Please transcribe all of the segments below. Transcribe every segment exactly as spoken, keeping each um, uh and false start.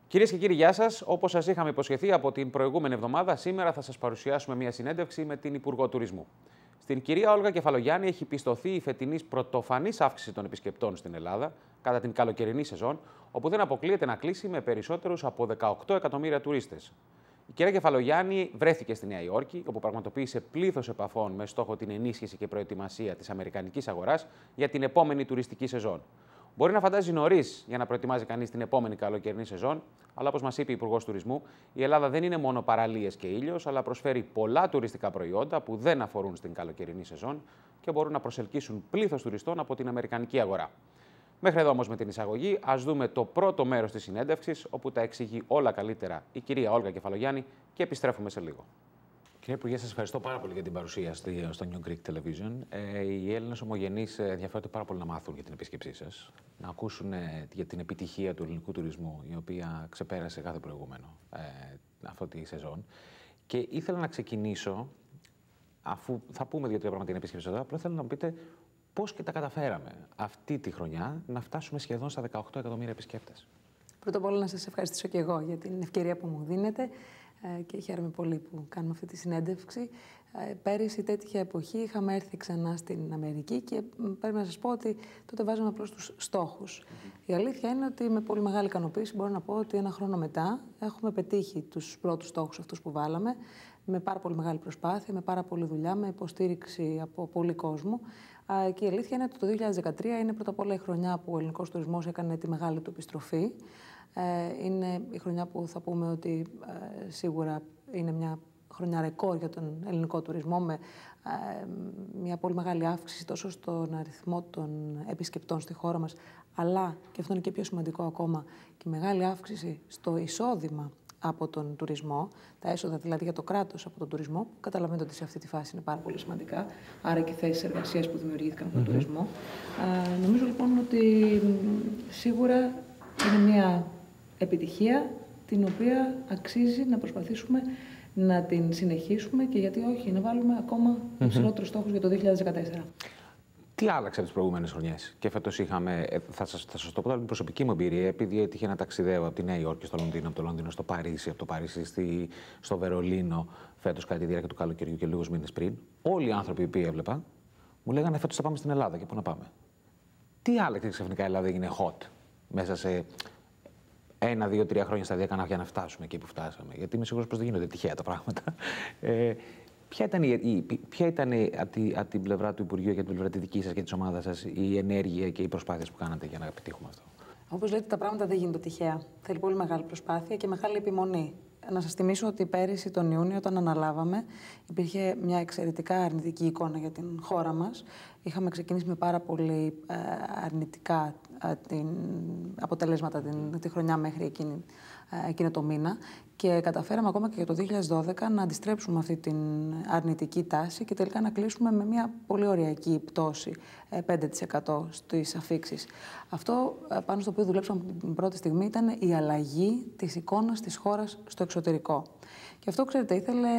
Κυρίες και κύριοι, γεια σας. Όπως σας είχαμε υποσχεθεί από την προηγούμενη εβδομάδα, σήμερα θα σας παρουσιάσουμε μια συνέντευξη με την Υπουργό Τουρισμού. Στην κυρία Όλγα Κεφαλογιάννη έχει πιστωθεί η φετινής πρωτοφανής αύξηση των επισκεπτών στην Ελλάδα κατά την καλοκαιρινή σεζόν, όπου δεν αποκλείεται να κλείσει με περισσότερους από δεκαοκτώ εκατομμύρια τουρίστες. Η κυρία Κεφαλογιάννη βρέθηκε στη Νέα Υόρκη, όπου πραγματοποίησε πλήθος επαφών με στόχο την ενίσχυση και προετοιμασία της αμερικανικής αγοράς για την επόμενη τουριστική σεζόν. Μπορεί να φαντάζει νωρίς για να προετοιμάζει κανείς την επόμενη καλοκαιρινή σεζόν, αλλά όπως μας είπε η Υπουργός Τουρισμού, η Ελλάδα δεν είναι μόνο παραλίες και ήλιος, αλλά προσφέρει πολλά τουριστικά προϊόντα που δεν αφορούν στην καλοκαιρινή σεζόν και μπορούν να προσελκύσουν πλήθος τουριστών από την αμερικανική αγορά. Μέχρι εδώ όμως με την εισαγωγή, ας δούμε το πρώτο μέρος της συνέντευξης, όπου τα εξηγεί όλα καλύτερα η κυρία Όλγα Κεφαλογιάννη και επιστρέφουμε σε λίγο. Κύριε Υπουργέ, σας ευχαριστώ πάρα πολύ για την παρουσία στο New Greek Television. Ε, οι Έλληνες ομογενείς ενδιαφέρονται πάρα πολύ να μάθουν για την επίσκεψή σας, να ακούσουν ε, για την επιτυχία του ελληνικού τουρισμού, η οποία ξεπέρασε κάθε προηγούμενο ε, αυτή τη σεζόν. Και ήθελα να ξεκινήσω, αφού θα πούμε δύο-τρία πράγματα για την επίσκεψη εδώ, απλά θέλω να μου πείτε πώς και τα καταφέραμε αυτή τη χρονιά να φτάσουμε σχεδόν στα δεκαοκτώ εκατομμύρια επισκέπτες. Πρώτα απ' όλα να σας ευχαριστήσω και εγώ για την ευκαιρία που μου δίνετε και χαίρομαι πολύ που κάνουμε αυτή τη συνέντευξη. Πέρυσι, τέτοια εποχή, είχαμε έρθει ξανά στην Αμερική και πρέπει να σας πω ότι τότε βάζαμε απλώς τους στόχους. Mm-hmm. Η αλήθεια είναι ότι με πολύ μεγάλη ικανοποίηση μπορώ να πω ότι ένα χρόνο μετά έχουμε πετύχει τους πρώτους στόχους αυτούς που βάλαμε, με πάρα πολύ μεγάλη προσπάθεια, με πάρα πολλή δουλειά, με υποστήριξη από πολύ κόσμο. Και η αλήθεια είναι ότι το δύο χιλιάδες δεκατρία είναι πρώτα απ' όλα η χρονιά που ο ελληνικός τουρισμός έκανε τη μεγάλη του επιστροφή. Είναι η χρονιά που θα πούμε ότι ε, σίγουρα είναι μια χρονιά ρεκόρ για τον ελληνικό τουρισμό, με ε, μια πολύ μεγάλη αύξηση τόσο στον αριθμό των επισκεπτών στη χώρα μας, αλλά, και αυτό είναι και πιο σημαντικό ακόμα, και μεγάλη αύξηση στο εισόδημα από τον τουρισμό, τα έσοδα δηλαδή για το κράτος από τον τουρισμό, που καταλαβαίνετε ότι σε αυτή τη φάση είναι πάρα πολύ σημαντικά, άρα και θέσεις εργασίας που δημιουργήθηκαν από τον mm-hmm. τουρισμό. Ε, νομίζω λοιπόν ότι σίγουρα είναι μια επιτυχία την οποία αξίζει να προσπαθήσουμε να την συνεχίσουμε και γιατί όχι, να βάλουμε ακόμα mm-hmm. υψηλότερους στόχους για το δύο χιλιάδες δεκατέσσερα. Τι άλλαξε από τις προηγούμενες χρονιές? Και φέτος είχαμε, θα σας, θα σας το πω από την προσωπική μου εμπειρία, επειδή έτυχε να ταξιδεύω από τη Νέα Υόρκη στο Λονδίνο, από το Λονδίνο στο Παρίσι, από το Παρίσι στη, στο Βερολίνο, φέτος κατά τη διάρκεια του καλοκαιριού και λίγους μήνες πριν. Όλοι οι άνθρωποι που έβλεπα μου λέγανε φέτος θα πάμε στην Ελλάδα και πού να πάμε. Τι άλλαξε ξαφνικά η Ελλάδα έγινε hot μέσα σε ένα, δύο, τρία χρόνια σταδιακά για να φτάσουμε εκεί που φτάσαμε? Γιατί είμαι σίγουρος πως δεν γίνονται τυχαία τα πράγματα. Ε, Ποια ήταν, η, ποια ήταν από τη, από την πλευρά του Υπουργείου και από την πλευρά τη δική σας και της ομάδας σας η ενέργεια και οι προσπάθειες που κάνατε για να επιτύχουμε αυτό? Όπως λέτε, τα πράγματα δεν γίνονται τυχαία. Θέλει πολύ μεγάλη προσπάθεια και μεγάλη επιμονή. Να σας θυμίσω ότι πέρυσι τον Ιούνιο, όταν αναλάβαμε, υπήρχε μια εξαιρετικά αρνητική εικόνα για την χώρα μας. Είχαμε ξεκινήσει με πάρα πολύ ε, αρνητικά ε, την, αποτελέσματα την, τη χρονιά μέχρι εκείνη, ε, εκείνο το μήνα και καταφέραμε ακόμα και για το δύο χιλιάδες δώδεκα να αντιστρέψουμε αυτή την αρνητική τάση και τελικά να κλείσουμε με μια πολύ ωριακή πτώση, ε, πέντε τοις εκατό στις αφίξεις. Αυτό ε, πάνω στο οποίο δουλέψαμε από την πρώτη στιγμή ήταν η αλλαγή της εικόνας της χώρας στο εξωτερικό. Και αυτό, ξέρετε, ήθελε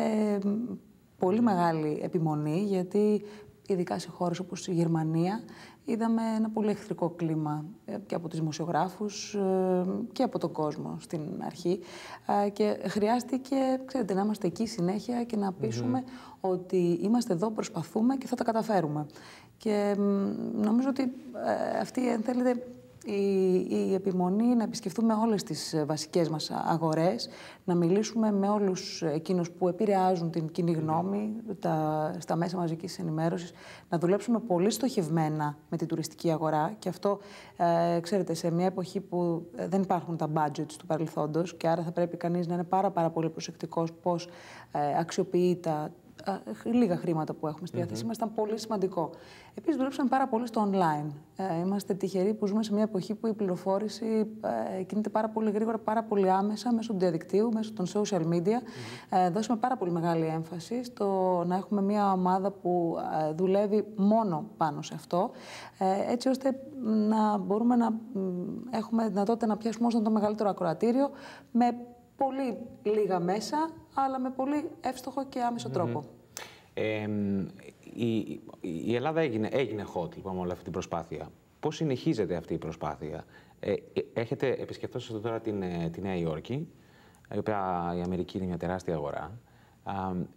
πολύ μεγάλη επιμονή, γιατί ειδικά σε χώρες όπως η Γερμανία είδαμε ένα πολύ εχθρικό κλίμα και από τους δημοσιογράφους και από τον κόσμο στην αρχή και χρειάστηκε, ξέρετε, να είμαστε εκεί συνέχεια και να πείσουμε mm-hmm. ότι είμαστε εδώ, προσπαθούμε και θα τα καταφέρουμε. Και νομίζω ότι αυτή, αν θέλετε, Η, η επιμονή να επισκεφτούμε όλες τις βασικές μας αγορές, να μιλήσουμε με όλους εκείνους που επηρεάζουν την κοινή γνώμη τα, στα μέσα μαζικής ενημέρωσης, να δουλέψουμε πολύ στοχευμένα με την τουριστική αγορά και αυτό, ε, ξέρετε, σε μια εποχή που δεν υπάρχουν τα budgets του παρελθόντος και άρα θα πρέπει κανείς να είναι πάρα, πάρα πολύ προσεκτικός πώς ε, αξιοποιεί τα λίγα χρήματα που έχουμε στη διάθεσή μας, ήταν πολύ σημαντικό. Επίσης, δουλέψαμε πάρα πολύ στο online. Ε, είμαστε τυχεροί που ζούμε σε μια εποχή που η πληροφόρηση ε, κινείται πάρα πολύ γρήγορα, πάρα πολύ άμεσα μέσω του διαδικτύου, μέσω των social media. Mm-hmm. ε, δώσαμε πάρα πολύ μεγάλη έμφαση στο να έχουμε μια ομάδα που ε, δουλεύει μόνο πάνω σε αυτό, ε, έτσι ώστε να μπορούμε να ε, έχουμε δυνατότητα να πιάσουμε όσο το μεγαλύτερο ακροατήριο με πολύ λίγα μέσα, αλλά με πολύ εύστοχο και άμεσο mm-hmm. τρόπο. Ε, η, η Ελλάδα έγινε, έγινε hot λοιπόν, με όλη αυτή την προσπάθεια. Πώς συνεχίζεται αυτή η προσπάθεια? Ε, έχετε επισκεφτώσει τώρα την, τη Νέα Υόρκη, η οποία η Αμερική είναι μια τεράστια αγορά, α,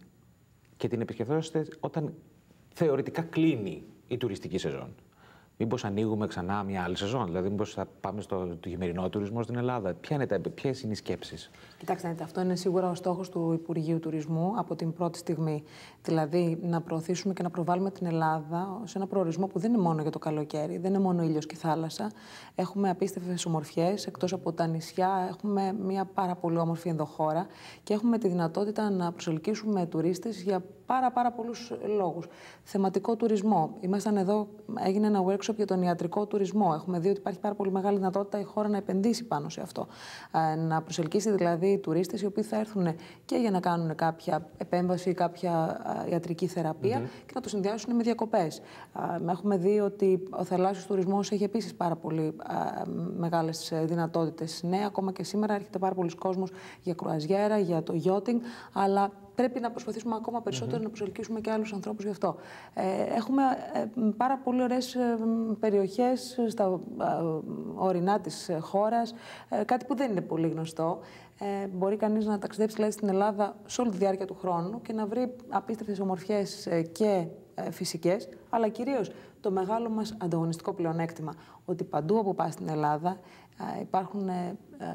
και την επισκεφτόσαστε όταν θεωρητικά κλείνει η τουριστική σεζόν. Μήπως ανοίγουμε ξανά μια άλλη σεζόν, δηλαδή μήπως θα πάμε στο το χειμερινό τουρισμό στην Ελλάδα? Ποια είναι τα, ποιες είναι οι σκέψεις? Κοιτάξτε, αυτό είναι σίγουρα ο στόχος του Υπουργείου Τουρισμού από την πρώτη στιγμή. Δηλαδή, να προωθήσουμε και να προβάλλουμε την Ελλάδα σε ένα προορισμό που δεν είναι μόνο για το καλοκαίρι, δεν είναι μόνο ήλιος και θάλασσα. Έχουμε απίστευτες ομορφιές, εκτός από τα νησιά, έχουμε μια πάρα πολύ όμορφη ενδοχώρα και έχουμε τη δυνατότητα να προσελκύσουμε τουρίστες για πάρα, πάρα πολλούς λόγους. Θεματικό τουρισμό. Ήμασταν εδώ, έγινε ένα workshop για τον ιατρικό τουρισμό. Έχουμε δει ότι υπάρχει πάρα πολύ μεγάλη δυνατότητα η χώρα να επενδύσει πάνω σε αυτό. Να προσελκύσει δηλαδή τουρίστες οι οποίοι θα έρθουν και για να κάνουν κάποια επέμβαση ή κάποια ιατρική θεραπεία mm-hmm. και να το συνδυάσουν με διακοπές. Έχουμε δει ότι ο θαλάσσιος τουρισμός έχει επίσης πάρα πολύ μεγάλες δυνατότητες. Ναι, ακόμα και σήμερα έρχεται πάρα πολλοί κόσμος για κρουαζιέρα, για το yachting, αλλά πρέπει να προσπαθήσουμε ακόμα περισσότερο mm-hmm. να προσελκύσουμε και άλλους ανθρώπους γι' αυτό. Ε, έχουμε ε, πάρα πολύ ωραίες ε, περιοχές στα ε, ορεινά της χώρας, ε, κάτι που δεν είναι πολύ γνωστό. Ε, μπορεί κανείς να ταξιδέψει δηλαδή, στην Ελλάδα σε όλη τη διάρκεια του χρόνου και να βρει απίστευτες ομορφιές ε, και ε, φυσικές, αλλά κυρίως το μεγάλο μας ανταγωνιστικό πλεονέκτημα, ότι παντού όπου πας στην Ελλάδα ε, υπάρχουν ε, ε,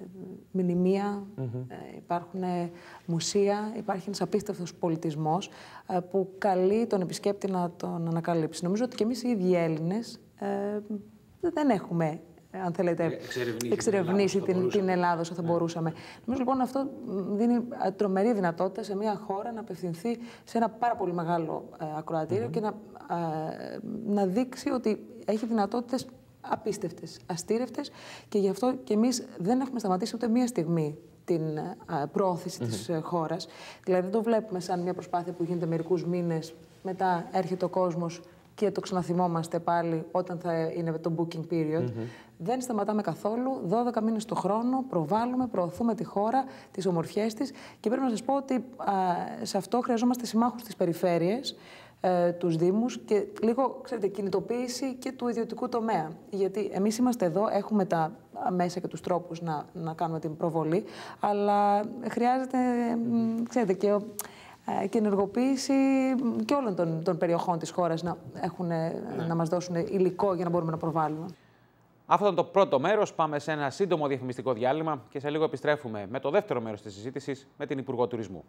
μνημεία, mm-hmm. ε, υπάρχουν ε, μουσεία, υπάρχει ένας απίστευτος πολιτισμός ε, που καλεί τον επισκέπτη να τον ανακαλύψει. Νομίζω ότι και εμείς οι ίδιοι Έλληνες ε, δεν έχουμε, αν θέλετε, εξερευνήσει, εξερευνήσει την, την Ελλάδα όσο θα ναι. μπορούσαμε. Νομίζω λοιπόν αυτό δίνει τρομερή δυνατότητα σε μια χώρα να απευθυνθεί σε ένα πάρα πολύ μεγάλο ε, ακροατήριο mm-hmm. και να, ε, να δείξει ότι έχει δυνατότητες απίστευτες, αστήρευτες και γι' αυτό και εμείς δεν έχουμε σταματήσει ούτε μία στιγμή την α, προώθηση mm-hmm. της χώρας. Δηλαδή δεν το βλέπουμε σαν μια προσπάθεια που γίνεται μερικούς μήνες, μετά έρχεται ο κόσμος και το ξαναθυμόμαστε πάλι όταν θα είναι το booking period. Mm-hmm. Δεν σταματάμε καθόλου, δώδεκα μήνες το χρόνο, προβάλλουμε, προωθούμε τη χώρα, τις ομορφιές της και πρέπει να σας πω ότι α, σε αυτό χρειαζόμαστε συμμάχους στις περιφέρειες, ε, τους Δήμους και λίγο, ξέρετε, κινητοποίηση και του ιδιωτικού τομέα. Γιατί εμείς είμαστε εδώ, έχουμε τα μέσα και τους τρόπους να, να κάνουμε την προβολή, αλλά χρειάζεται, ξέρετε, και... και ενεργοποίηση και όλων των, των περιοχών της χώρας να, έχουν, ναι. να μας δώσουν υλικό για να μπορούμε να προβάλλουμε. Αυτό ήταν το πρώτο μέρος. Πάμε σε ένα σύντομο διαφημιστικό διάλειμμα και σε λίγο επιστρέφουμε με το δεύτερο μέρος της συζήτησης με την Υπουργό Τουρισμού.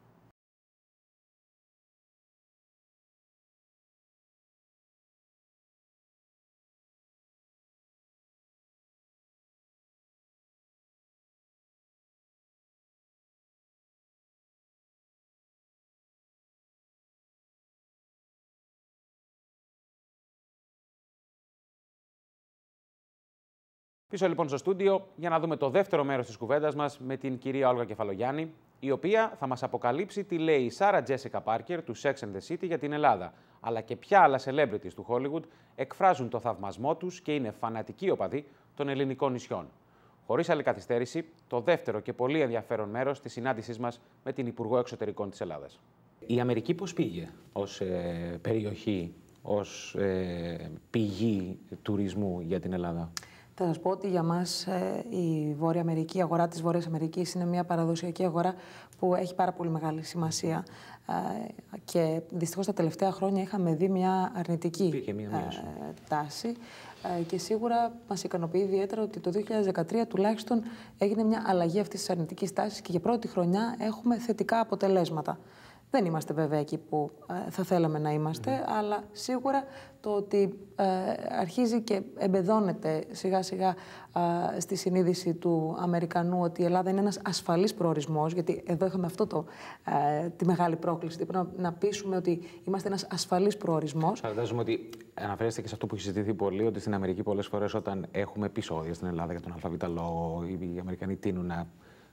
Πίσω λοιπόν στο στούντιο για να δούμε το δεύτερο μέρος της κουβέντας μας με την κυρία Όλγα Κεφαλογιάννη, η οποία θα μας αποκαλύψει τι λέει η Σάρα Τζέσικα Πάρκερ του Sex and the City για την Ελλάδα, αλλά και ποια άλλα celebrities του Hollywood εκφράζουν το θαυμασμό τους και είναι φανατικοί οπαδοί των ελληνικών νησιών. Χωρίς άλλη καθυστέρηση, το δεύτερο και πολύ ενδιαφέρον μέρος της συνάντησής μας με την Υπουργό Εξωτερικών της Ελλάδας. Η Αμερική πώς πήγε ως ε, περιοχή, ως ε, πηγή τουρισμού για την Ελλάδα? Θα σας πω ότι για μας ε, η Βόρεια Αμερική, η αγορά της Βόρειας Αμερικής είναι μια παραδοσιακή αγορά που έχει πάρα πολύ μεγάλη σημασία ε, και δυστυχώς τα τελευταία χρόνια είχαμε δει μια αρνητική μια ε, τάση ε, και σίγουρα μας ικανοποιεί ιδιαίτερα ότι το δύο χιλιάδες δεκατρία τουλάχιστον έγινε μια αλλαγή αυτής της αρνητικής τάσης και για πρώτη χρονιά έχουμε θετικά αποτελέσματα. Δεν είμαστε βέβαια εκεί που ε, θα θέλαμε να είμαστε, mm-hmm. αλλά σίγουρα το ότι ε, αρχίζει και εμπεδώνεται σιγά σιγά ε, στη συνείδηση του Αμερικανού ότι η Ελλάδα είναι ένας ασφαλής προορισμός, γιατί εδώ είχαμε αυτό το, ε, τη μεγάλη πρόκληση, πρέπει να, να πείσουμε ότι είμαστε ένας ασφαλής προορισμός. Φαντάζομαι ότι αναφέρεστε και σε αυτό που έχει συζητηθεί πολύ, ότι στην Αμερική πολλές φορές όταν έχουμε επεισόδια στην Ελλάδα για τον ΑΒ λόγο, οι Αμερικανοί τείνουν να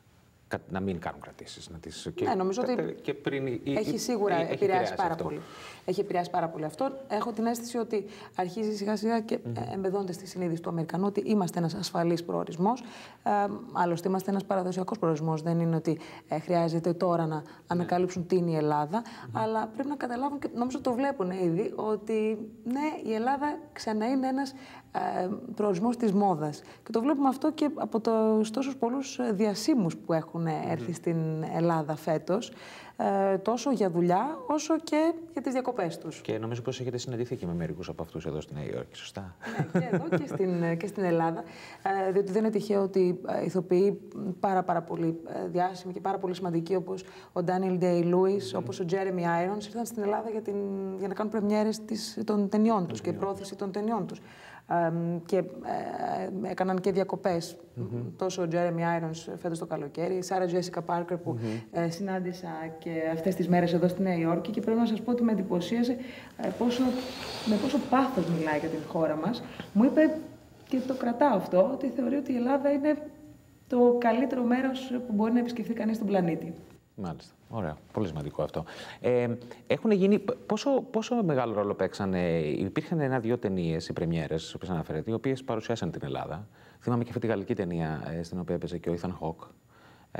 να μην κάνουν κρατήσεις. Να τις... Ναι, νομίζω και, ότι και πριν, ή, έχει ή, σίγουρα ή, επηρεάσει, επηρεάσει πάρα αυτό. πολύ. Έχει επηρεάσει πάρα πολύ αυτό. Έχω την αίσθηση ότι αρχίζει σιγά σιγά και mm-hmm. εμπεδώνεται στη συνείδηση του Αμερικανού ότι είμαστε ένας ασφαλής προορισμός. Ε, άλλωστε, είμαστε ένας παραδοσιακός προορισμός. Δεν είναι ότι ε, χρειάζεται τώρα να ανακαλύψουν mm-hmm. τι είναι η Ελλάδα. Mm-hmm. Αλλά πρέπει να καταλάβουν και νομίζω το βλέπουν ήδη ότι ναι, η Ελλάδα ξανά είναι ένας ε, προορισμός της μόδας. Και το βλέπουμε αυτό και από τους τόσους πολλούς διασύμους που έχουν έρθει mm-hmm. στην Ελλάδα φέτος, ε, τόσο για δουλειά όσο και για τις διακοπές τους. Και νομίζω πως έχετε συναντηθεί και με μερικούς από αυτούς εδώ στη Νέα Υόρκη, σωστά? Ναι, και εδώ και στην, και στην Ελλάδα, ε, διότι δεν είναι τυχαίο ότι ηθοποιοί πάρα, πάρα πολύ διάσημοι και πάρα πολύ σημαντικοί όπως ο Daniel Day-Lewis, mm-hmm. όπως ο Jeremy Irons ήρθαν στην Ελλάδα για, την, για να κάνουν πρεμιέρες της, των ταινιών τους και πρόθεση των ταινιών τους. Ε, και ε, έκαναν και διακοπές mm-hmm. τόσο ο Jeremy Irons φέτος το καλοκαίρι, η Sarah Jessica Parker που mm-hmm. ε, συνάντησα και αυτές τις μέρες εδώ στη Νέα Υόρκη και πρέπει να σας πω ότι με εντυπωσίασε ε, πόσο, με πόσο πάθος μιλάει για την χώρα μας. Μου είπε και το κρατάω αυτό, ότι θεωρεί ότι η Ελλάδα είναι το καλύτερο μέρος που μπορεί να επισκεφθεί κανείς στον πλανήτη. Μάλιστα. Ωραία. Πολύ σημαντικό αυτό. Ε, έχουν γίνει. Πόσο, πόσο μεγάλο ρόλο παίξανε? Υπήρχαν ένα-δύο ταινίες, οι πρεμιέρες, όπως αναφέρετε, οι οποίες παρουσιάσαν την Ελλάδα. Θυμάμαι και αυτή τη γαλλική ταινία, στην οποία έπαιζε και ο Ethan Hawke, ε,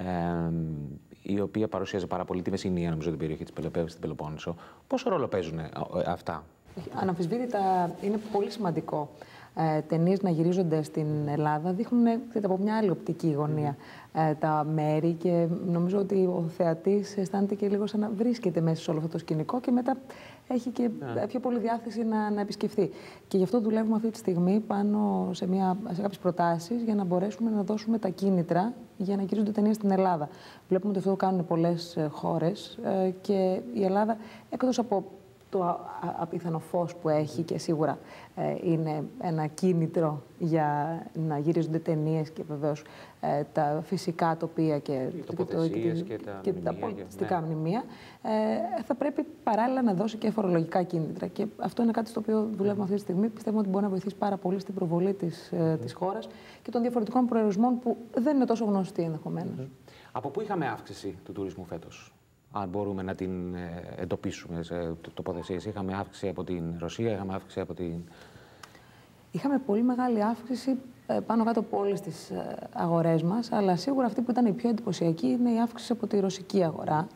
η οποία παρουσίαζε πάρα πολύ τη Μεσσηνία, νομίζω, την περιοχή της Πελοπόννησου, στην Πελοπόννησο. Πόσο ρόλο παίζουν αυτά? Αναμφισβήτητα είναι πολύ σημαντικό. Ε, ταινίες να γυρίζονται στην Ελλάδα δείχνουν από μια άλλη οπτική γωνία ε, τα μέρη και νομίζω ότι ο θεατής αισθάνεται και λίγο σαν να βρίσκεται μέσα σε όλο αυτό το σκηνικό και μετά έχει και yeah. πιο πολύ διάθεση να, να επισκεφθεί. Και γι' αυτό δουλεύουμε αυτή τη στιγμή πάνω σε, μια, σε κάποιες προτάσεις για να μπορέσουμε να δώσουμε τα κίνητρα για να γυρίζονται ταινίες στην Ελλάδα. Βλέπουμε ότι αυτό το κάνουν πολλές χώρες ε, και η Ελλάδα, εκτός από το απίθανο φως που έχει και σίγουρα ε, είναι ένα κίνητρο για να γυρίζονται ταινίες και βεβαίως ε, τα φυσικά τοπία και, και, το, και, και, και τα, και τα πολιτιστικά ναι. μνημεία, ε, θα πρέπει παράλληλα να δώσει και φορολογικά κίνητρα. Και αυτό είναι κάτι στο οποίο δουλεύουμε mm. αυτή τη στιγμή. Πιστεύουμε ότι μπορεί να βοηθήσει πάρα πολύ στην προβολή της, mm. της χώρας και των διαφορετικών προορισμών που δεν είναι τόσο γνωστοί ενδεχομένως. Mm. Από πού είχαμε αύξηση του τουρισμού φέτος? Αν μπορούμε να την εντοπίσουμε σε τοποθεσίες. Είχαμε αύξηση από την Ρωσία, είχαμε αύξηση από την... Είχαμε πολύ μεγάλη αύξηση πάνω κάτω από όλες τις αγορές μας, αλλά σίγουρα αυτή που ήταν η πιο εντυπωσιακή είναι η αύξηση από τη ρωσική αγορά.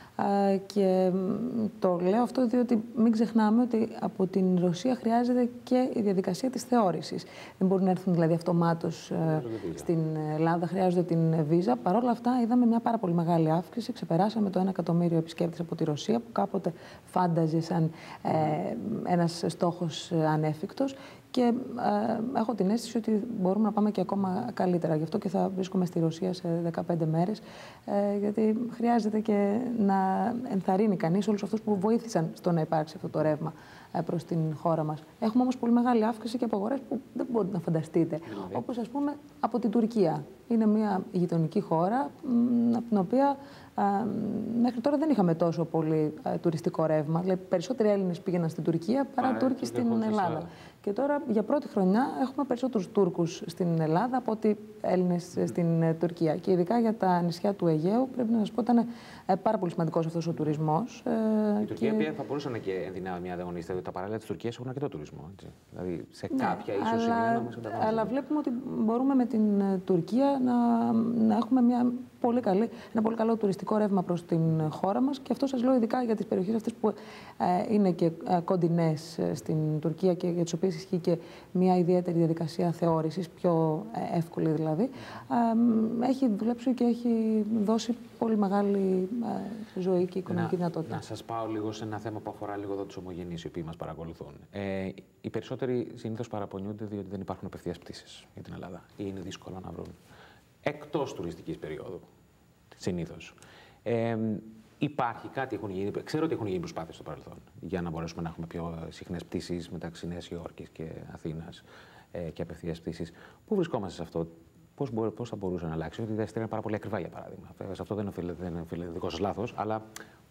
Και το λέω αυτό διότι μην ξεχνάμε ότι από την Ρωσία χρειάζεται και η διαδικασία της θεώρησης. Δεν μπορούν να έρθουν δηλαδή αυτομάτως στην Ελλάδα, χρειάζονται την βίζα. Παρ' όλα αυτά είδαμε μια πάρα πολύ μεγάλη αύξηση. Ξεπεράσαμε το ένα εκατομμύριο επισκέπτες από τη Ρωσία που κάποτε φάνταζε σαν ε, ένας στόχος ανέφικτος. Και ε, έχω την αίσθηση ότι μπορούμε να πάμε και ακόμα καλύτερα. Γι' αυτό και θα βρίσκομαι στη Ρωσία σε δεκαπέντε μέρες, ε, γιατί χρειάζεται και να ενθαρρύνει κανείς όλους αυτούς που βοήθησαν στο να υπάρξει αυτό το ρεύμα ε, προς την χώρα μας. Έχουμε όμως πολύ μεγάλη αύξηση και από αγορές που δεν μπορείτε να φανταστείτε. Mm-hmm. Όπως ας πούμε από την Τουρκία. Είναι μια γειτονική χώρα, από την οποία α, μέχρι τώρα δεν είχαμε τόσο πολύ α, τουριστικό ρεύμα. Δηλαδή, περισσότεροι Έλληνες πήγαιναν στην Τουρκία παρά Άρα, Τούρκοι στην Ελλάδα. Και τώρα για πρώτη χρονιά έχουμε περισσότερους Τούρκους στην Ελλάδα από ότι Έλληνες mm. στην ε, Τουρκία. Και ειδικά για τα νησιά του Αιγαίου, πρέπει να σας πω, ήταν ε, πάρα πολύ σημαντικός αυτός ο τουρισμός. Ε, η Τουρκία και... θα μπορούσε να και ενδυνάμει μια ανταγωνίστρια, διότι τα παράλια της Τουρκίας έχουν αρκετό τουρισμό. Έτσι. Δηλαδή σε ναι, κάποια ίσως αλλά, σημεία να μας ανταγωνιστούν. Αλλά βλέπουμε ότι μπορούμε με την ε, Τουρκία να, να έχουμε μια πολύ καλή, ένα πολύ καλό τουριστικό ρεύμα προς την χώρα μας. Και αυτό σας λέω ειδικά για τις περιοχές αυτές που ε, είναι και ε, κοντινές ε, στην Τουρκία και για τις οποίες ισχύει και μια ιδιαίτερη διαδικασία θεώρησης, πιο ε, εύκολη δηλαδή. Ε, έχει δουλέψει και έχει δώσει πολύ μεγάλη ε, ζωή και οικονομική να, δυνατότητα. Να σας πάω λίγο σε ένα θέμα που αφορά λίγο εδώ τους ομογενείς οι οποίοι μας παρακολουθούν. Ε, οι περισσότεροι συνήθως παραπονιούνται διότι δεν υπάρχουν απευθείας πτήσεις για την Ελλάδα ή είναι δύσκολο να βρουν. Εκτός τουριστικής περίοδου, συνήθως. Ε, υπάρχει κάτι, έχουν γίνει, ξέρω ότι έχουν γίνει προσπάθειες στο παρελθόν για να μπορέσουμε να έχουμε πιο συχνές πτήσεις μεταξύ Νέας Υόρκης και Αθήνας ε, και απευθείας πτήσεις. Πού βρισκόμαστε σε αυτό, πώς, μπορεί, πώς θα μπορούσε να αλλάξει? Ότι η εισιτήρια είναι πάρα πολύ ακριβά, για παράδειγμα. Βέβαια, σε αυτό δεν οφείλεται, δεν οφείλεται δικό σας λάθος, αλλά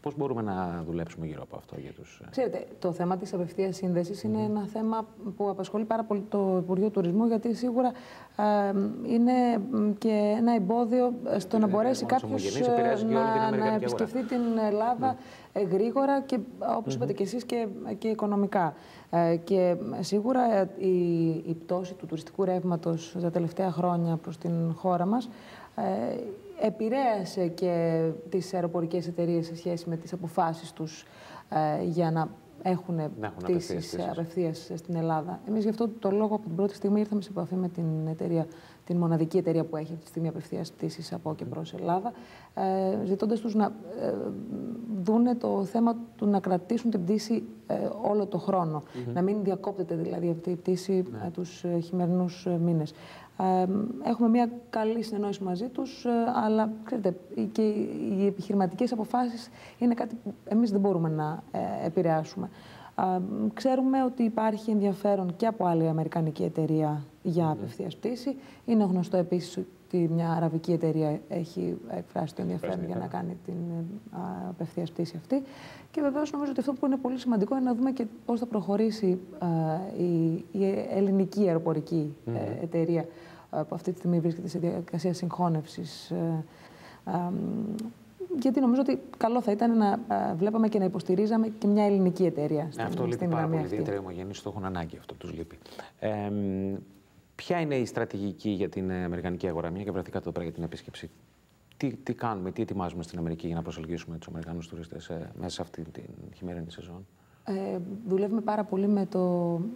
Πώς μπορούμε να δουλέψουμε γύρω από αυτό για τους... Ξέρετε, το θέμα της απευθείας σύνδεσης είναι mm-hmm. ένα θέμα που απασχολεί πάρα πολύ το Υπουργείο Τουρισμού, γιατί σίγουρα ε, είναι και ένα εμπόδιο στο να μπορέσει κάποιος να, να επισκεφθεί την Ελλάδα mm. γρήγορα και, όπως mm-hmm. είπατε και εσείς, και, και οικονομικά. Ε, και σίγουρα η, η πτώση του τουριστικού ρεύματος τα τελευταία χρόνια προς την χώρα μας ε, επηρέασε και τις αεροπορικές εταιρείες σε σχέση με τις αποφάσεις τους ε, για να έχουν πτήσεις απευθείας στην Ελλάδα. Εμείς γι' αυτό το λόγο από την πρώτη στιγμή ήρθαμε σε επαφή με την εταιρεία, την μοναδική εταιρεία που έχει αυτή τη στιγμή απευθείας πτήσεις από και προς Ελλάδα, ε, ζητώντας τους να ε, δούνε το θέμα του να κρατήσουν την πτήση ε, όλο το χρόνο. Mm-hmm. Να μην διακόπτεται δηλαδή αυτή η πτήση mm-hmm. ε, τους ε, χειμερινούς ε, μήνες. Ε, έχουμε μια καλή συνεννόηση μαζί τους, ε, αλλά ξέρετε, και οι επιχειρηματικές αποφάσεις είναι κάτι που εμείς δεν μπορούμε να ε, επηρεάσουμε. Ε, ξέρουμε ότι υπάρχει ενδιαφέρον και από άλλη αμερικανική εταιρεία για απευθείας πτήση. Είναι γνωστό επίσης ότι μια αραβική εταιρεία έχει εκφράσει το ενδιαφέρον για να κάνει την ε, απευθείας πτήση αυτή. Και βεβαίως νομίζω ότι αυτό που είναι πολύ σημαντικό είναι να δούμε και πώς θα προχωρήσει ε, η, η ελληνική αεροπορική ε, mm-hmm. εταιρεία ε, που αυτή τη στιγμή βρίσκεται σε διαδικασία συγχώνευσης. Ε, ε, γιατί νομίζω ότι καλό θα ήταν να ε, βλέπαμε και να υποστηρίζαμε και μια ελληνική εταιρεία στην, αυτό στην λείπει πάρα πολύ. Αυτή. Ιδιαίτερα οι ομογενείς το έχουν ανάγκη, αυτό τους λείπει. Ε, ποια είναι η στρατηγική για την αμερικανική αγορά, μια και βρεθήκατε εδώ πέρα για την επίσκεψη? Τι, τι κάνουμε, τι ετοιμάζουμε στην Αμερική για να προσελκύσουμε τους Αμερικανούς τουρίστες ε, μέσα σε αυτή την χειμερινή σεζόν? Ε, δουλεύουμε πάρα πολύ με, το,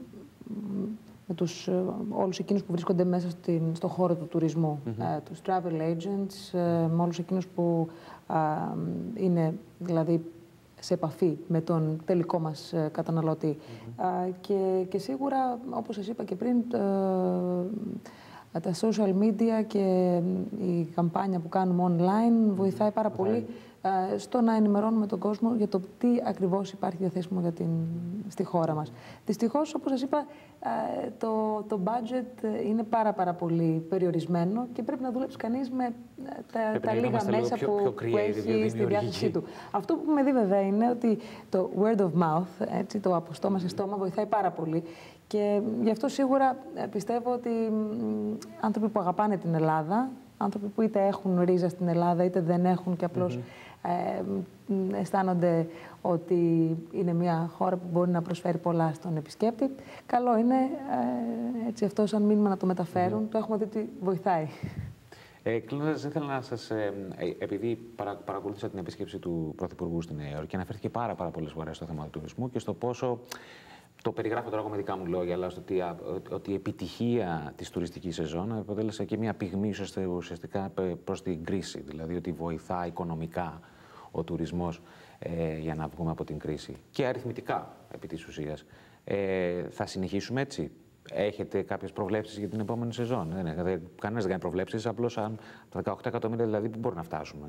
με τους, όλους εκείνους που βρίσκονται μέσα στην, στο χώρο του τουρισμού. Mm-hmm. ε, τους travel agents, ε, με όλους εκείνους που ε, είναι δηλαδή σε επαφή με τον τελικό μας ε, καταναλωτή. Mm-hmm. ε, και, και σίγουρα, όπως σας είπα και πριν, τα social media και η καμπάνια που κάνουμε online βοηθάει πάρα πολύ ε, στο να ενημερώνουμε τον κόσμο για το τι ακριβώς υπάρχει διαθέσιμο για την, στη χώρα μας. Δυστυχώς, όπως σας είπα, ε, το, το budget είναι πάρα πάρα πολύ περιορισμένο και πρέπει να δουλέψει κανείς με τα, τα λίγα μέσα πιο, που, πιο που έχει στη διάθεσή του. Αυτό που με δει βέβαια είναι ότι το word of mouth, έτσι, το από στόμα σε στόμα, βοηθάει πάρα πολύ. Και γι' αυτό σίγουρα πιστεύω ότι άνθρωποι που αγαπάνε την Ελλάδα, άνθρωποι που είτε έχουν ρίζα στην Ελλάδα είτε δεν έχουν και απλώς mm-hmm. ε, αισθάνονται ότι είναι μια χώρα που μπορεί να προσφέρει πολλά στον επισκέπτη, καλό είναι ε, έτσι αυτό σαν μήνυμα να το μεταφέρουν. Mm-hmm. Το έχουμε δει ότι βοηθάει. Ε, Κλείνοντας, ήθελα να σας, ε, επειδή παρα, παρακολούθησα την επίσκεψη του Πρωθυπουργού στη Νέα Υόρκη και αναφέρθηκε πάρα, πάρα πολλές φορές στο θέμα του τουρισμού και στο πόσο. Το περιγράφω τώρα με δικά μου λόγια, αλλά στο ότι, ότι η επιτυχία της τουριστικής σεζόν αποτέλεσε και μια πυγμή ουσιαστικά προς την κρίση. Δηλαδή ότι βοηθά οικονομικά ο τουρισμός ε, για να βγούμε από την κρίση. Και αριθμητικά, επί της ουσίας. Ε, θα συνεχίσουμε έτσι? Έχετε κάποιες προβλέψεις για την επόμενη σεζόν? Δεν, κανένας δεν κάνει προβλέψεις, απλώς αν τα δεκαοκτώ εκατομμύρια δηλαδή που μπορεί να φτάσουμε.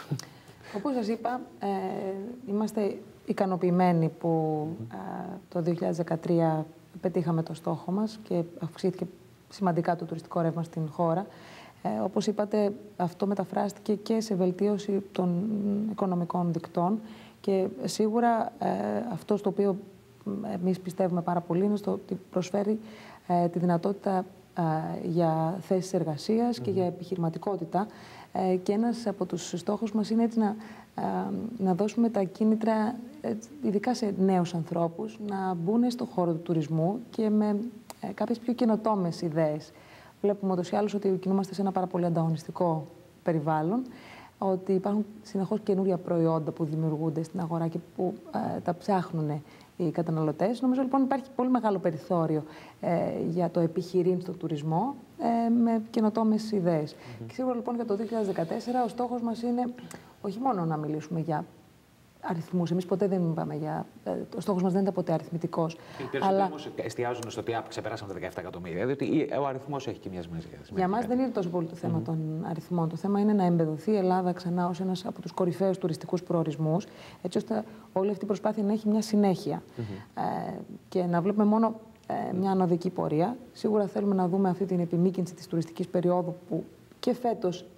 Όπως σας είπα, ε, είμαστε ικανοποιημένοι που ε, το δύο χιλιάδες δεκατρία πετύχαμε το στόχο μας και αυξήθηκε σημαντικά το τουριστικό ρεύμα στην χώρα. Ε, όπως είπατε, αυτό μεταφράστηκε και σε βελτίωση των οικονομικών δικτών και σίγουρα ε, αυτό στο οποίο εμείς πιστεύουμε πάρα πολύ είναι στο ότι προσφέρει ε, τη δυνατότητα ε, για θέσεις εργασίας mm-hmm. και για επιχειρηματικότητα. Ε, και ένας από τους στόχους μας είναι έτσι να, ε, να δώσουμε τα κίνητρα, ε, ειδικά σε νέους ανθρώπους, να μπουν στον χώρο του τουρισμού και με ε, κάποιες πιο καινοτόμες ιδέες. Βλέπουμε ούτως ή άλλως ότι κινούμαστε σε ένα πάρα πολύ ανταγωνιστικό περιβάλλον, ότι υπάρχουν συνεχώς καινούρια προϊόντα που δημιουργούνται στην αγορά και που ε, τα ψάχνουν οι καταναλωτές. Νομίζω λοιπόν υπάρχει πολύ μεγάλο περιθώριο ε, για το επιχειρήν στον τουρισμό ε, με καινοτόμες ιδέες. Mm-hmm. Και σίγουρα λοιπόν για το δύο χιλιάδες δεκατέσσερα ο στόχος μας είναι όχι μόνο να μιλήσουμε για αριθμούς. Εμείς ποτέ δεν είπαμε για. Ο στόχος μας δεν ήταν ποτέ αριθμητικός. Οι περισσότεροι αλλά... όμως εστιάζουν στο ότι ξεπεράσαμε τα δεκαεπτά εκατομμύρια. Διότι ο αριθμός έχει και μια σημασία. Για μας δεν είναι τόσο πολύ το θέμα mm-hmm. των αριθμών. Το θέμα είναι να εμπεδοθεί η Ελλάδα ξανά ως ένας από τους κορυφαίους τουριστικούς προορισμούς, έτσι ώστε όλη αυτή η προσπάθεια να έχει μια συνέχεια. Mm-hmm. Ε, και να βλέπουμε μόνο ε, μια ανωδική πορεία. Σίγουρα θέλουμε να δούμε αυτή την επιμήκυνση της τουριστικής περίοδου που και φέτος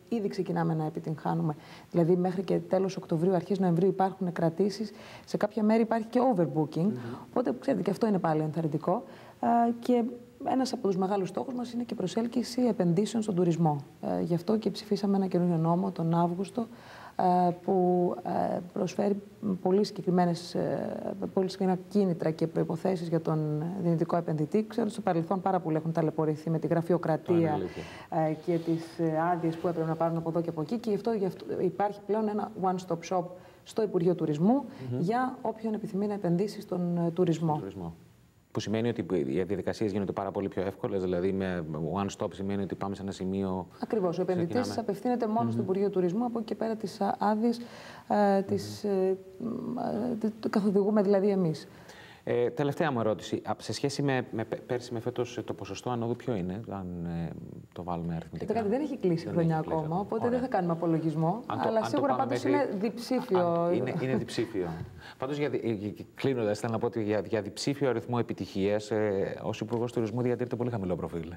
ήδη ξεκινάμε να επιτυγχάνουμε. Δηλαδή, μέχρι και τέλος Οκτωβρίου, αρχές Νοεμβρίου υπάρχουν κρατήσεις. Σε κάποια μέρη υπάρχει και overbooking. Mm-hmm. Οπότε, ξέρετε, και αυτό είναι πάλι ενθαρρυντικό. Και ένας από τους μεγάλους στόχους μας είναι και η προσέλκυση επενδύσεων στον τουρισμό. Γι' αυτό και ψηφίσαμε ένα καινούριο νόμο τον Αύγουστο, που προσφέρει πολύ, συγκεκριμένες, πολύ συγκεκριμένα κίνητρα και προϋποθέσεις για τον δυνητικό επενδυτή. Ξέρω ότι στο παρελθόν πάρα πολλοί έχουν ταλαιπωρηθεί με τη γραφειοκρατία και τις άδειες που έπρεπε να πάρουν από εδώ και από εκεί. Και γι' αυτό, γι' αυτό υπάρχει πλέον ένα one-stop shop στο Υπουργείο Τουρισμού mm-hmm. για όποιον επιθυμεί να επενδύσει στον τουρισμό. τουρισμό. Που σημαίνει ότι οι διαδικασίες γίνονται πάρα πολύ πιο εύκολες, δηλαδή με one stop σημαίνει ότι πάμε σε ένα σημείο. Ακριβώς. Ο επενδυτής απευθύνεται μόνο mm-hmm. στο Υπουργείο Τουρισμού, από εκεί και πέρα τις άδειες ε, τις ε, ε, το καθοδηγούμε δηλαδή εμείς. Ε, τελευταία μου ερώτηση. Σε σχέση με, με πέρσι με φέτος, το ποσοστό ανόδου ποιο είναι, αν ε, το βάλουμε αριθμητικά? Ε, δεν έχει κλείσει χρονιά ακόμα, κλείσει, οπότε ωραία. Δεν θα κάνουμε απολογισμό. Αν το, αλλά αν σίγουρα πάντως μέχρι... είναι διψήφιο. Αν, είναι, είναι διψήφιο. Πάντως, κλείνοντας, θέλω να πω ότι για, για διψήφιο αριθμό επιτυχίες, ε, ως Υπουργός Τουρισμού διατηρείται πολύ χαμηλό προφίλ.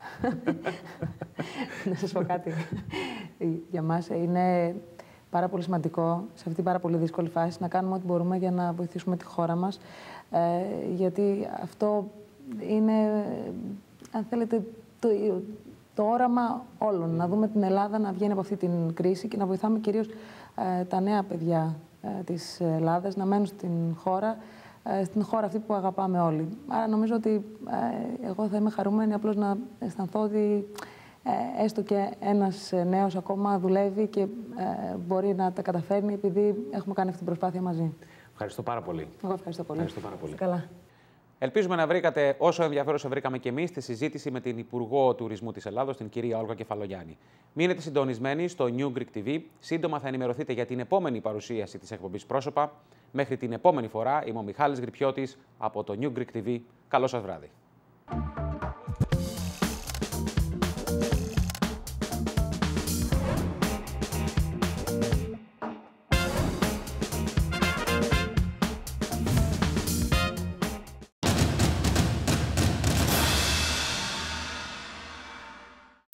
Να σας πω κάτι. Για μας είναι πάρα πολύ σημαντικό, σε αυτή την πάρα πολύ δύσκολη φάση, να κάνουμε ό,τι μπορούμε για να βοηθήσουμε τη χώρα μας. Ε, γιατί αυτό είναι, αν θέλετε, το, το όραμα όλων. Να δούμε την Ελλάδα να βγαίνει από αυτή την κρίση και να βοηθάμε κυρίως ε, τα νέα παιδιά ε, της Ελλάδας να μένουν στην χώρα, ε, στην χώρα αυτή που αγαπάμε όλοι. Άρα νομίζω ότι ε, εγώ θα είμαι χαρούμενη απλώς να αισθανθώ ότι ε, έστω και ένας νέος ακόμα δουλεύει και ε, μπορεί να τα καταφέρνει επειδή έχουμε κάνει αυτή την προσπάθεια μαζί. Ευχαριστώ πάρα πολύ. Εγώ ευχαριστώ πολύ. Ευχαριστώ πάρα πολύ. Καλά. Ελπίζουμε να βρήκατε όσο ενδιαφέρον βρήκαμε και εμείς στη συζήτηση με την Υπουργό Τουρισμού της Ελλάδος, την κυρία Όλγα Κεφαλογιάννη. Μείνετε συντονισμένοι στο New Greek τι βι. Σύντομα θα ενημερωθείτε για την επόμενη παρουσίαση της εκπομπής Πρόσωπα. Μέχρι την επόμενη φορά, είμαι ο Michalis Gripiotis από το New Greek τι βι. Καλό σας βράδυ.